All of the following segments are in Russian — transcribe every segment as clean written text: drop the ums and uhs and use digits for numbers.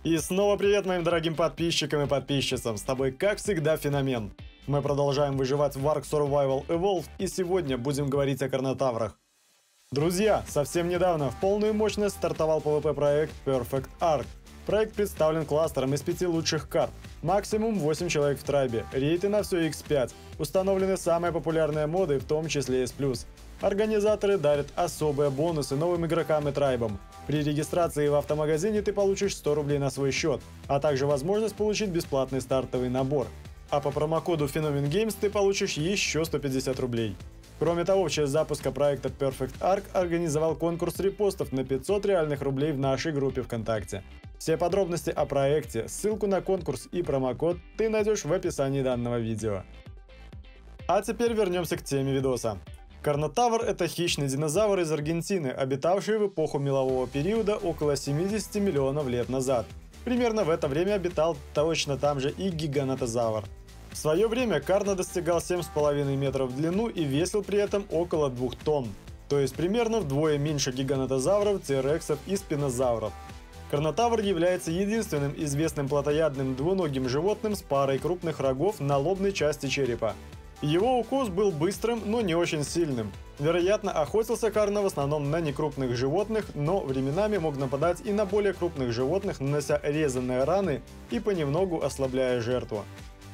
И снова привет моим дорогим подписчикам и подписчицам, с тобой как всегда Феномен. Мы продолжаем выживать в Ark Survival Evolved и сегодня будем говорить о Карнотаврах. Друзья, совсем недавно в полную мощность стартовал PvP проект Perfect Ark. Проект представлен кластером из 5 лучших карт. Максимум 8 человек в трайбе, рейты на все X5. Установлены самые популярные моды, в том числе S+. Организаторы дарят особые бонусы новым игрокам и трайбам. При регистрации в автомагазине ты получишь 100 рублей на свой счет, а также возможность получить бесплатный стартовый набор. А по промокоду Phenomen Games ты получишь еще 150 рублей. Кроме того, в честь запуска проекта Perfect Ark организовал конкурс репостов на 500 реальных рублей в нашей группе ВКонтакте. Все подробности о проекте, ссылку на конкурс и промокод ты найдешь в описании данного видео. А теперь вернемся к теме видоса. Карнотавр – это хищный динозавр из Аргентины, обитавший в эпоху мелового периода около 70 миллионов лет назад. Примерно в это время обитал точно там же и гигантозавр. В свое время Карно достигал 7,5 метров в длину и весил при этом около 2 тонн, то есть примерно вдвое меньше гигантозавров, тирексов и спинозавров. Карнотавр является единственным известным плотоядным двуногим животным с парой крупных рогов на лобной части черепа. Его укус был быстрым, но не очень сильным. Вероятно, охотился Карно в основном на некрупных животных, но временами мог нападать и на более крупных животных, нанося резанные раны и понемногу ослабляя жертву.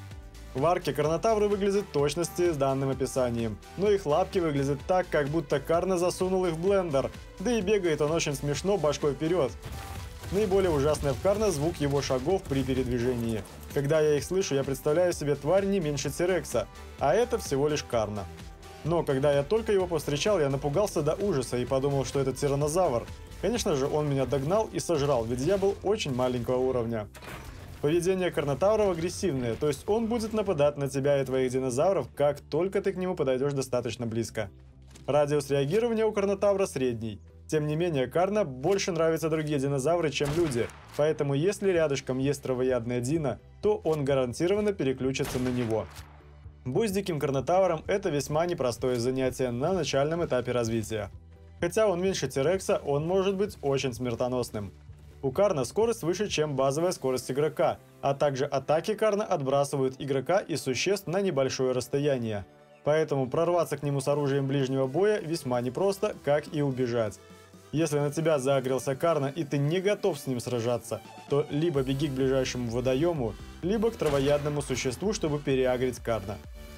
В арке Карнотавры выглядят в точности с данным описанием, но их лапки выглядят так, как будто Карно засунул их в блендер, да и бегает он очень смешно башкой вперед. Наиболее ужасный в Карно звук его шагов при передвижении. Когда я их слышу, я представляю себе тварь не меньше Тирекса, а это всего лишь Карно. Но когда я только его повстречал, я напугался до ужаса и подумал, что это тираннозавр. Конечно же, он меня догнал и сожрал, ведь я был очень маленького уровня. Поведение Карнотавров агрессивное, то есть он будет нападать на тебя и твоих динозавров, как только ты к нему подойдешь достаточно близко. Радиус реагирования у Карнотавра средний. Тем не менее, Карно больше нравятся другие динозавры, чем люди, поэтому если рядышком есть травоядная Дина, то он гарантированно переключится на него. Бой с диким Карнотавром – это весьма непростое занятие на начальном этапе развития. Хотя он меньше Тирекса, он может быть очень смертоносным. У Карно скорость выше, чем базовая скорость игрока, а также атаки Карно отбрасывают игрока и существ на небольшое расстояние. Поэтому прорваться к нему с оружием ближнего боя весьма непросто, как и убежать. Если на тебя загрелся Карно и ты не готов с ним сражаться, то либо беги к ближайшему водоему, либо к травоядному существу, чтобы переагрить Карно.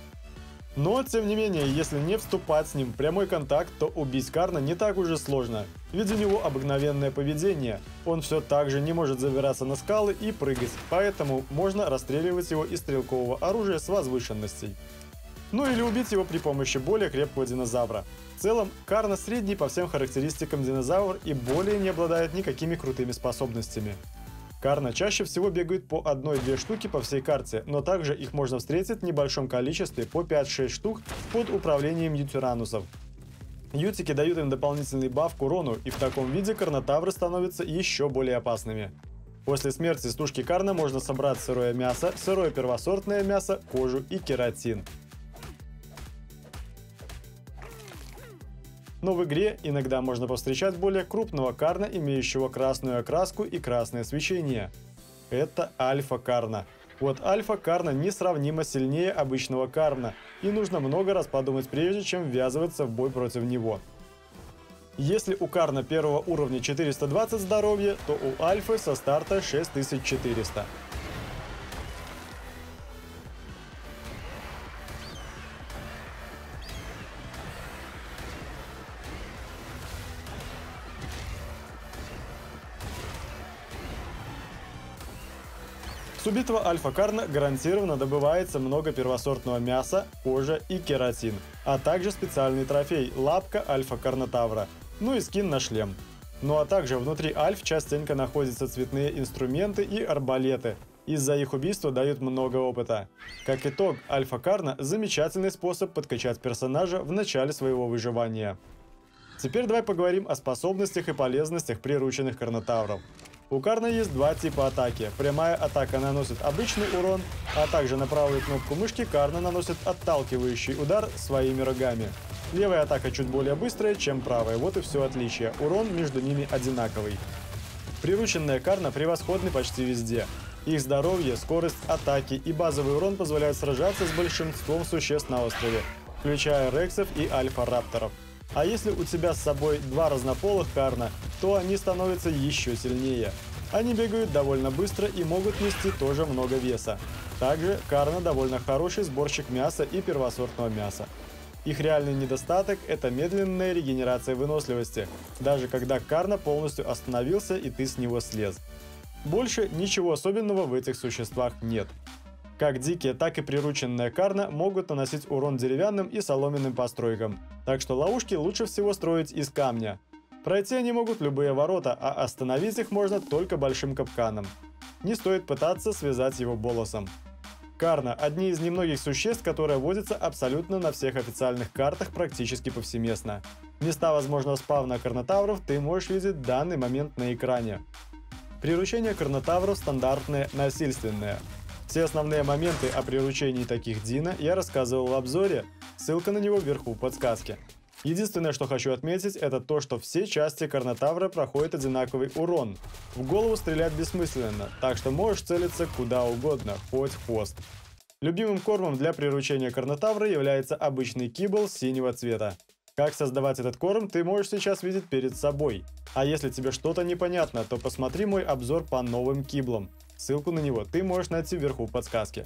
Но, тем не менее, если не вступать с ним в прямой контакт, то убить Карно не так уж и сложно, ведь у него обыкновенное поведение. Он все так же не может забираться на скалы и прыгать, поэтому можно расстреливать его из стрелкового оружия с возвышенностей. Ну или убить его при помощи более крепкого динозавра. В целом, Карно средний по всем характеристикам динозавр и более не обладает никакими крутыми способностями. Карно чаще всего бегают по 1-2 штуки по всей карте, но также их можно встретить в небольшом количестве по 5-6 штук под управлением ютиранусов. Ютики дают им дополнительный баф к урону, и в таком виде Карнотавры становятся еще более опасными. После смерти с тушки Карно можно собрать сырое мясо, сырое первосортное мясо, кожу и кератин. Но в игре иногда можно повстречать более крупного Карно, имеющего красную окраску и красное свечение. Это Альфа Карно. Вот Альфа Карно несравнимо сильнее обычного Карно, и нужно много раз подумать, прежде чем ввязываться в бой против него. Если у Карно первого уровня 420 здоровья, то у Альфы со старта 6400. С убитого Альфа Карно гарантированно добывается много первосортного мяса, кожа и кератин, а также специальный трофей – лапка Альфа Карнотавра, ну и скин на шлем. Ну а также внутри Альф частенько находятся цветные инструменты и арбалеты, из-за их убийства дают много опыта. Как итог, Альфа Карно – замечательный способ подкачать персонажа в начале своего выживания. Теперь давай поговорим о способностях и полезностях прирученных Карнотавров. У Карно есть два типа атаки. Прямая атака наносит обычный урон, а также на правую кнопку мышки Карно наносит отталкивающий удар своими рогами. Левая атака чуть более быстрая, чем правая, вот и все отличие. Урон между ними одинаковый. Прирученная Карна превосходны почти везде. Их здоровье, скорость атаки и базовый урон позволяют сражаться с большинством существ на острове, включая рексов и альфа-рапторов. А если у тебя с собой два разнополых Карна, то они становятся еще сильнее. Они бегают довольно быстро и могут нести тоже много веса. Также Карна довольно хороший сборщик мяса и первосортного мяса. Их реальный недостаток – это медленная регенерация выносливости, даже когда Карна полностью остановился и ты с него слез. Больше ничего особенного в этих существах нет. Как дикие, так и прирученная Карна могут наносить урон деревянным и соломенным постройкам, так что ловушки лучше всего строить из камня. Пройти они могут любые ворота, а остановить их можно только большим капканом. Не стоит пытаться связать его болосом. Карна – одни из немногих существ, которые водятся абсолютно на всех официальных картах практически повсеместно. Места возможного спавна карнотавров ты можешь видеть в данный момент на экране. Приручение карнотавров стандартное, насильственное. Все основные моменты о приручении таких дина я рассказывал в обзоре, ссылка на него вверху в подсказке. Единственное, что хочу отметить, это то, что все части карнотавра проходят одинаковый урон. В голову стрелять бессмысленно, так что можешь целиться куда угодно, хоть в хвост. Любимым кормом для приручения карнотавра является обычный кибл синего цвета. Как создавать этот корм, ты можешь сейчас видеть перед собой. А если тебе что-то непонятно, то посмотри мой обзор по новым киблам. Ссылку на него ты можешь найти вверху в подсказке.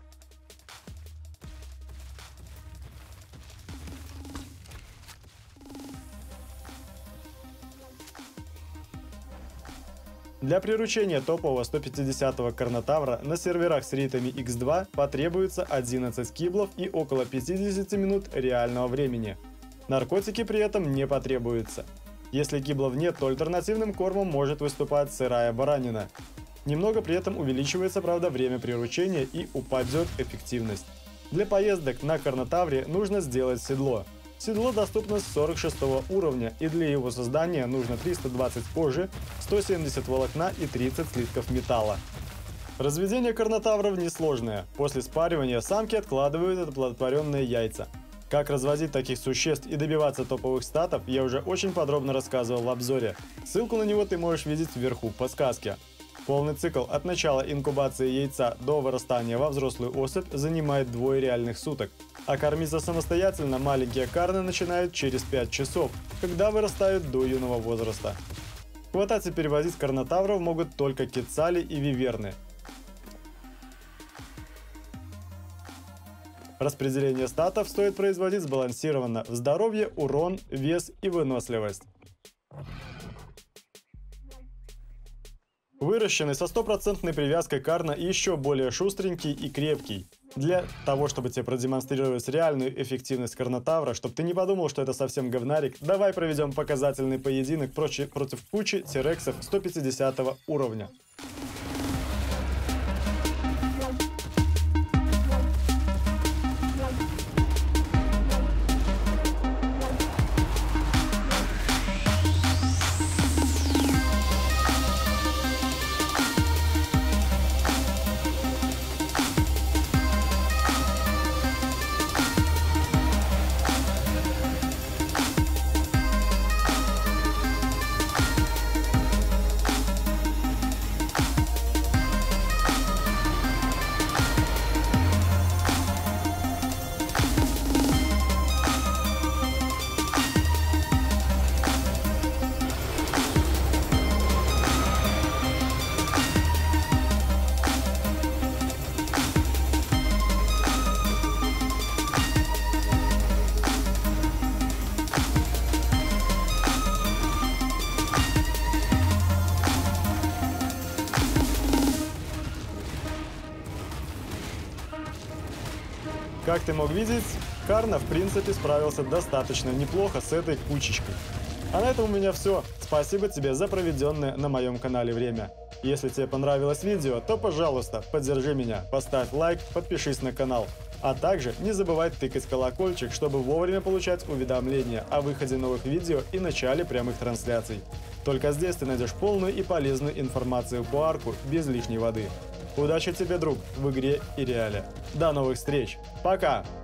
Для приручения топового 150-го карнотавра на серверах с рейтами X2 потребуется 11 киблов и около 50 минут реального времени. Наркотики при этом не потребуются. Если киблов нет, то альтернативным кормом может выступать сырая баранина. Немного при этом увеличивается, правда, время приручения и упадет эффективность. Для поездок на карнотавре нужно сделать седло. Седло доступно с 46 уровня, и для его создания нужно 320 кожи, 170 волокна и 30 слитков металла. Разведение карнотавров несложное. После спаривания самки откладывают оплодотворенные яйца. Как разводить таких существ и добиваться топовых статов, я уже очень подробно рассказывал в обзоре. Ссылку на него ты можешь видеть вверху в подсказке. Полный цикл от начала инкубации яйца до вырастания во взрослую особь занимает 2 реальных суток. А кормиться самостоятельно маленькие карны начинают через 5 часов, когда вырастают до юного возраста. Хватать и перевозить карнотавров могут только кецали и виверны. Распределение статов стоит производить сбалансированно в здоровье, урон, вес и выносливость. Выращенный со 100% привязкой карна еще более шустренький и крепкий. Для того, чтобы тебе продемонстрировать реальную эффективность карнотавра, чтобы ты не подумал, что это совсем говнарик, давай проведем показательный поединок против кучи тирексов 150 уровня. Как ты мог видеть, Карна в принципе справился достаточно неплохо с этой кучечкой. А на этом у меня все. Спасибо тебе за проведенное на моем канале время. Если тебе понравилось видео, то пожалуйста, поддержи меня, поставь лайк, подпишись на канал. А также не забывай тыкать колокольчик, чтобы вовремя получать уведомления о выходе новых видео и начале прямых трансляций. Только здесь ты найдешь полную и полезную информацию по арку без лишней воды. Удачи тебе, друг, в игре и реале. До новых встреч. Пока!